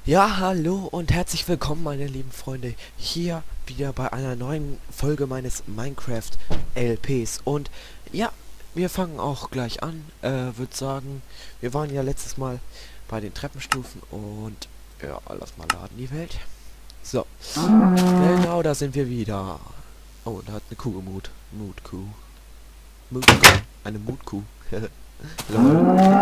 Ja, hallo und herzlich willkommen, meine lieben Freunde, hier wieder bei einer neuen Folge meines Minecraft LPs. Und ja, wir fangen auch gleich an. Würde sagen, wir waren ja letztes Mal bei den Treppenstufen und ja, lass mal laden die Welt. So, genau, da sind wir wieder. Oh, da hat eine Kuh gemut. Mutkuh. Mutkuh. Eine Mutkuh. Lol.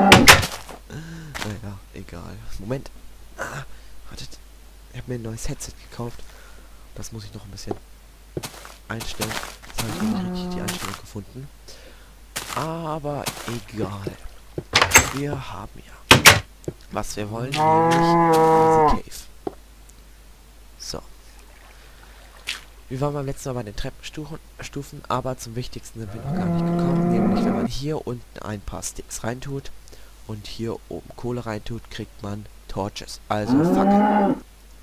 Naja, egal. Moment. Wartet. Ich habe mir ein neues Headset gekauft. Das muss ich noch ein bisschen einstellen. Jetzt habe ich noch nicht richtig die Einstellung gefunden. Aber egal. Wir haben ja, was wir wollen, nämlich Easy Cave. So. Wir waren beim letzten Mal bei den Treppenstufen, aber zum Wichtigsten sind wir noch gar nicht gekommen. Nämlich, wenn man hier unten ein paar Sticks reintut und hier oben Kohle reintut, kriegt man Torches, also Fackeln.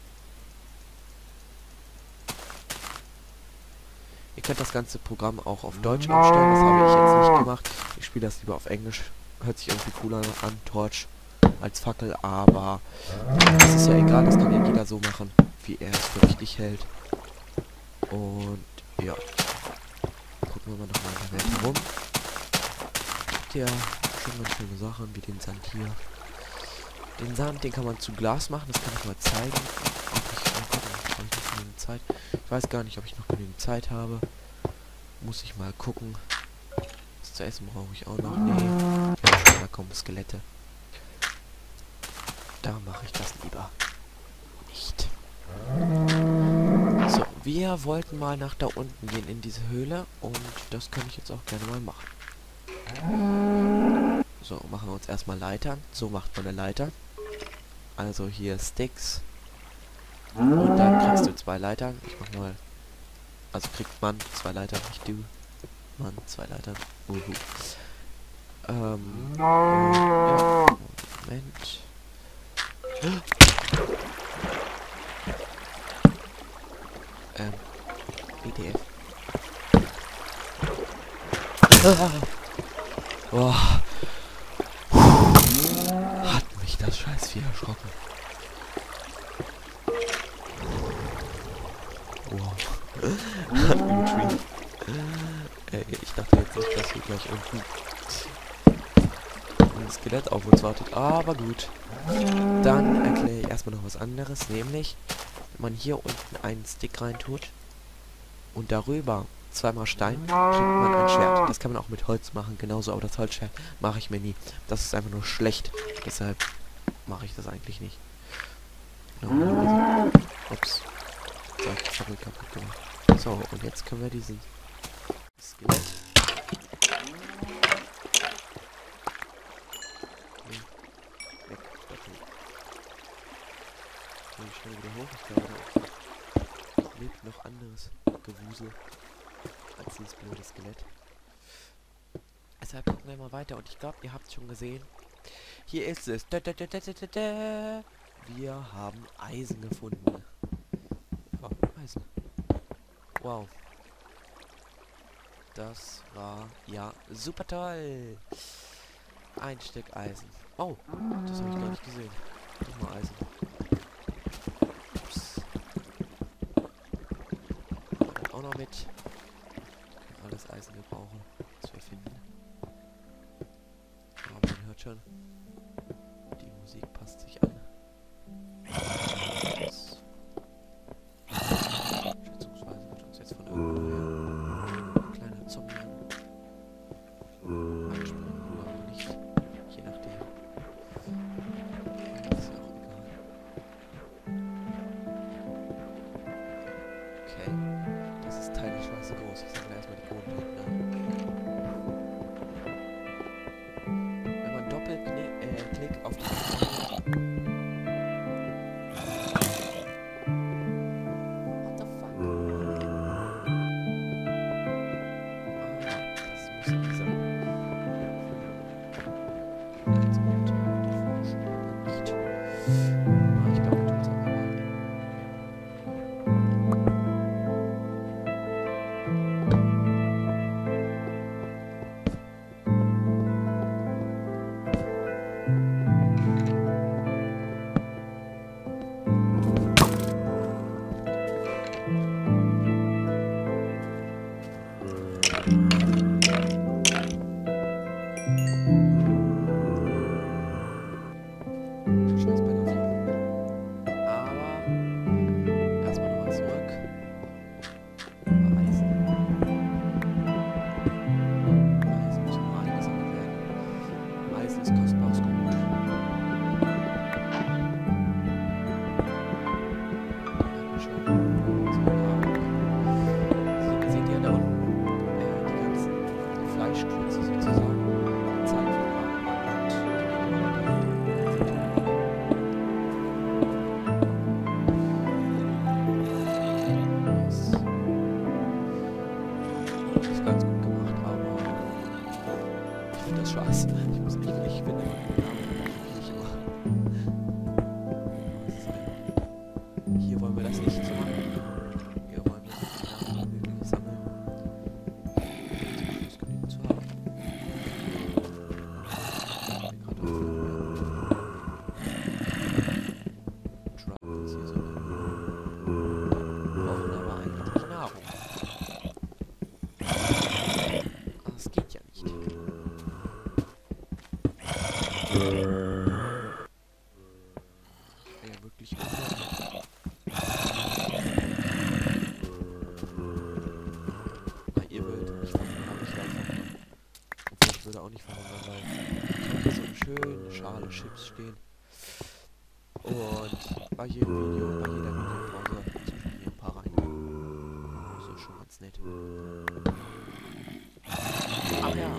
Ihr könnt das ganze Programm auch auf Deutsch umstellen, das habe ich jetzt nicht gemacht. Ich spiele das lieber auf Englisch. Hört sich irgendwie cooler an, Torch als Fackel, aber das ist ja egal, das kann ja jeder so machen, wie er es für richtig hält. Und ja, gucken wir mal nochmal in der Welt herum. Ja, schon ganz schöne Sachen, wie den Sand hier. Den Sand, den kann man zu Glas machen, das kann ich mal zeigen. Ich weiß gar nicht, ob ich noch genügend Zeit habe. Muss ich mal gucken. Was zu essen brauche ich auch noch. Nee. Da kommen Skelette. Da mache ich das lieber nicht. So, wir wollten mal nach da unten gehen in diese Höhle. Und das kann ich jetzt auch gerne mal machen. So, machen wir uns erstmal Leitern. So macht man eine Leiter. Also hier Sticks. Und dann kriegst du 2 Leitern. Ich mach mal. Also kriegt man 2 Leitern, nicht du. Mann, 2 Leitern. Ja, Moment. BTF. Oh. Hat mich das Scheißvieh erschrocken. Wow. Ich dachte jetzt nicht, dass hier gleich irgendwie ein Skelett auf uns wartet. Aber gut. Dann erkläre ich erstmal noch was anderes. Nämlich, wenn man hier unten einen Stick reintut und darüber 2-mal Stein, kriegt man ein Schwert. Das kann man auch mit Holz machen, genauso. Aber das Holzschwert mache ich mir nie. Das ist einfach nur schlecht. Deshalb mache ich das eigentlich nicht. Ups. So, ich habe kaputt gemacht. So, und jetzt können wir diesen Skelett. Weg. Ich schnell wieder hoch. Ich glaube, da lebt noch anderes Gewusel als dieses blöde Skelett. Deshalb gucken wir mal weiter. Und ich glaube, ihr habt es schon gesehen. Hier ist es. Wir haben Eisen gefunden. Oh, Eisen. Wow. Das war ja super toll. Ein Stück Eisen. Oh, das habe ich gar nicht gesehen. Nochmal Eisen. Ups. Auch noch mit. Alles Eisen wir brauchen, was wir finden. Aber man hört schon. Die Musik passt sich an. Schätzungsweise wird uns jetzt von irgendwoher ein kleiner Zombie angesprochen oder auch nicht. Je nachdem. wirklich unheimlich. Na, ihr würdet nicht verhungern, aber ich werde verhungern. Obwohl, ich würde auch nicht verhungern, weil ich habe hier so eine schöne Schale Chips stehen. Und bei jedem Video, bei jeder Videopause zwischen hier ein paar rein. Das ist schon ganz nett. Aber ja,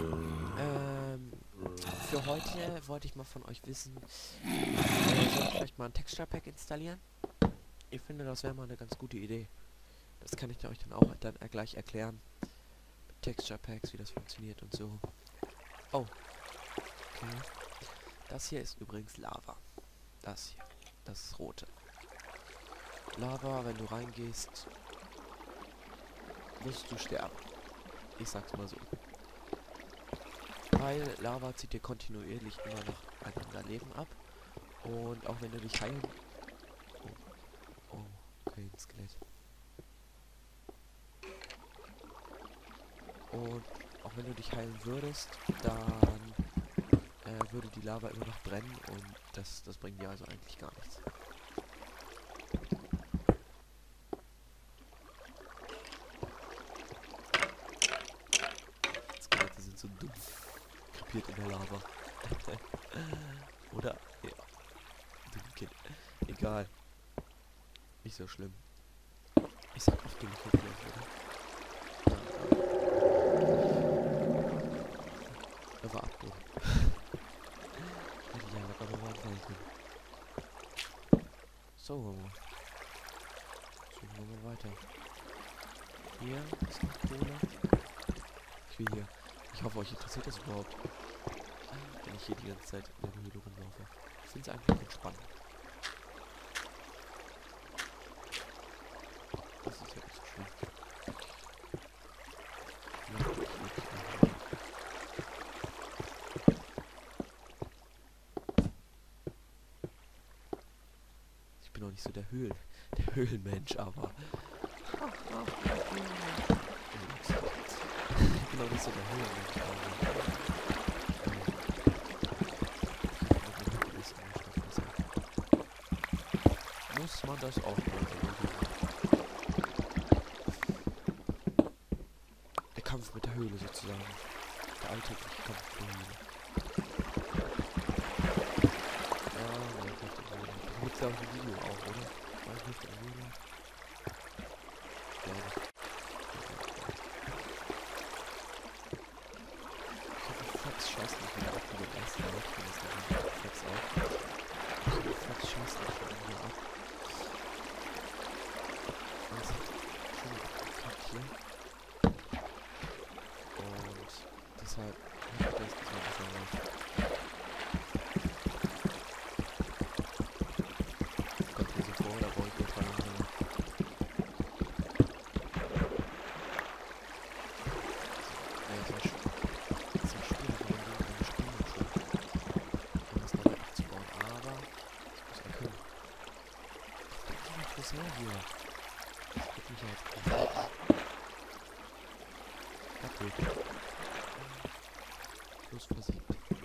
für heute wollte ich mal von euch wissen, soll ich vielleicht mal ein Texture Pack installieren? Ich finde, das wäre mal eine ganz gute Idee. Das kann ich euch dann auch gleich erklären. Mit Texture Packs, wie das funktioniert und so. Oh, okay. Das hier ist übrigens Lava. Das hier, das ist rote. Lava, wenn du reingehst, wirst du sterben. Ich sag's mal so. Weil Lava zieht dir kontinuierlich immer nacheinander Leben ab. Und auch wenn du dich heilen... Oh, okay, ein Skelett. Und auch wenn du dich heilen würdest, dann würde die Lava immer noch brennen und das bringt dir also eigentlich gar nichts. Skelette sind so dumm. Krepiert in der Lava. Oder? Ja. Dumm Kind. Egal. Nicht so schlimm. Ich sag auch dumm Kind, oder? Er war abgehoben. Ja, da kann man mal anhalten. So, suchen wir mal weiter. Hier ist noch Kohle. Ich will hier. Ich hoffe, euch interessiert das überhaupt. Wenn ich hier die ganze Zeit in der Höhle rumlaufe. Ich finde es eigentlich entspannt. Das ist ja nicht so schlimm. Ich bin noch nicht so der Höhlenmensch, aber... Ich bin noch nicht so der Höhlenmensch, aber... Muss man das auch mal so. Der Kampf mit der Höhle sozusagen. Der alltägliche Kampf mit der Höhle. Ja, Minecraft in der Höhle. Da gibt es ja auch ein Video auch, oder? Minecraft in der Höhle. Glaube ich. Ich hoffe, Fox scheißt nicht wieder ab wie beim ersten Mal. Ich finde das nicht Fox auch. Ich hoffe, Fox scheißt nicht wieder ab. Das ist schon abgekackt hier. Und deshalb hoffe ich, dass das mal besser läuft. Kommt mir so vor, da wollte ich mal langsam. Ja, das ist ja schwierig, wenn man die Spiele schon. Um das dabei abzubauen, aber ich muss erkennen. Was ist her hier? Das wird mich ja jetzt gerade. Okay. Plus versiegt.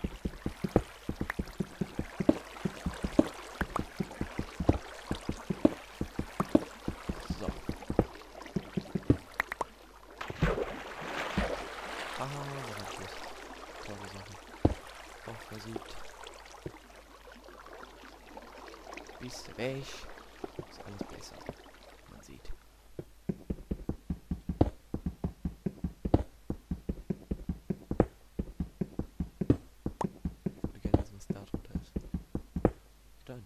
So. Aha, noch ein Schuss. Tolle Sache. Auch versiegt. Bist du weg? Ist alles besser. Man sieht. Ich würde gerne wissen, was da drunter ist. Stein.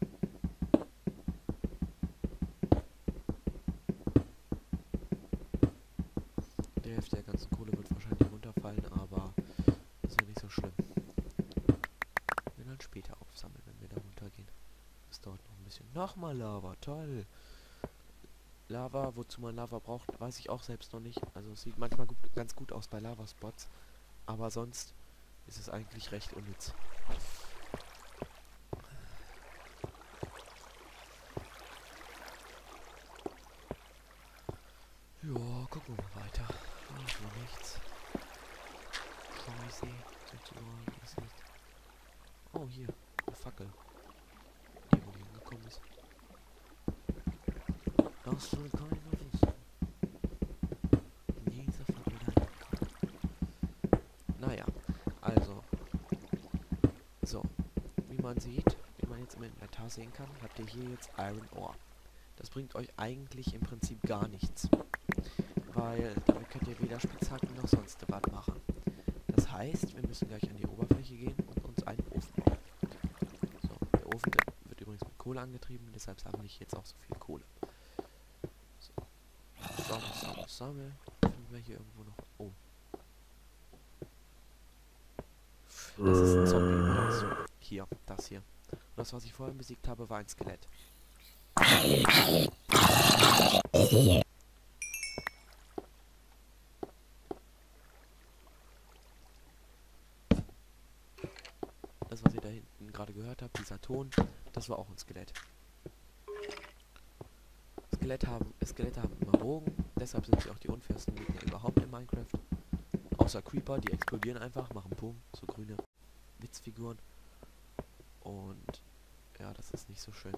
Die Hälfte der ganzen Kohle wird wahrscheinlich runterfallen, aber das ist ja nicht so schlimm. Wir dann später aufsammeln, wenn wir da runtergehen. Das dauert noch ein bisschen. Nochmal Lava, toll! Lava, wozu man Lava braucht, weiß ich auch selbst noch nicht. Also es sieht manchmal ganz gut aus bei Lavaspots, aber sonst ist es eigentlich recht unnütz. Ja, gucken wir mal weiter. Ah, ist noch nichts. Scheiße, sozusagen ist nicht. Oh, hier, eine Fackel. Die, wo die hingekommen ist. Das soll keiner wissen. Dieser Verbrüder. Naja, also. So. Wie man sieht, wie man jetzt im Inventar sehen kann, habt ihr hier jetzt Iron Ore. Das bringt euch eigentlich im Prinzip gar nichts. Weil damit könnt ihr weder Spitzhacken noch sonst was machen. Das heißt, wir müssen gleich an die Oberfläche gehen und uns einen Ofen bauen. So, der Ofen der wird übrigens mit Kohle angetrieben, deshalb sammle ich jetzt auch so viel Kohle. So. Sammel. Finden wir hier irgendwo noch. Oh. Das ist ein Zombie übrigens. Hier, das hier. Und das, was ich vorhin besiegt habe, war ein Skelett. Das, was ihr da hinten gerade gehört habt, dieser Ton, das war auch ein Skelett. Skelette haben immer Bogen, deshalb sind sie auch die unfairsten Gegner überhaupt in Minecraft. Außer Creeper, die explodieren einfach, machen Boom, so grüne Witzfiguren. Und ja, das ist nicht so schön.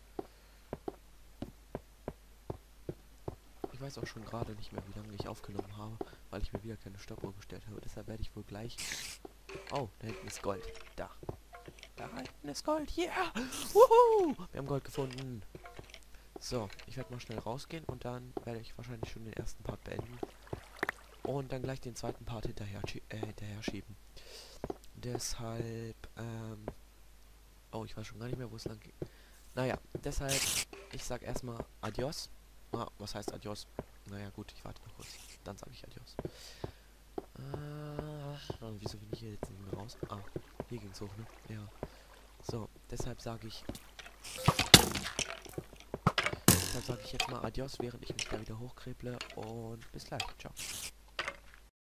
Ich weiß auch schon gerade nicht mehr, wie lange ich aufgenommen habe, weil ich mir wieder keine Stoppuhr gestellt habe. Deshalb werde ich wohl gleich... Oh, da hinten ist Gold. Da. Da hinten ist Gold. Yeah! Wuhu! Wir haben Gold gefunden. So, ich werde mal schnell rausgehen und dann werde ich wahrscheinlich schon den ersten Part beenden. Und dann gleich den zweiten Part hinterher schieben. Deshalb, oh, ich weiß schon gar nicht mehr, wo es lang geht. Naja, deshalb, ich sag erstmal Adios. Ah, was heißt Adios? Naja, gut, ich warte noch kurz. Dann sage ich Adios. Wieso bin ich hier jetzt nicht mehr raus? Ah, hier ging's hoch, ne? Ja. So, deshalb sage ich jetzt mal Adios, während ich mich da wieder hochkreble. Und bis gleich. Ciao.